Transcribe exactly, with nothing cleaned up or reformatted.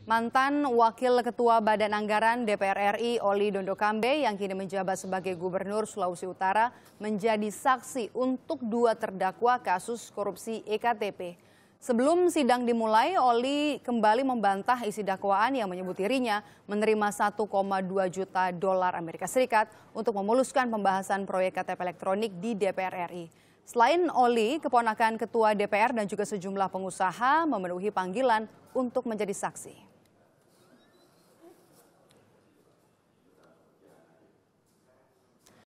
Mantan Wakil Ketua Badan Anggaran D P R R I Olly Dondokambey yang kini menjabat sebagai Gubernur Sulawesi Utara menjadi saksi untuk dua terdakwa kasus korupsi e K T P. Sebelum sidang dimulai, Olly kembali membantah isi dakwaan yang menyebut dirinya menerima satu koma dua juta dolar Amerika Serikat untuk memuluskan pembahasan proyek K T P elektronik di D P R R I. Selain Olly, keponakan Ketua D P R dan juga sejumlah pengusaha memenuhi panggilan untuk menjadi saksi.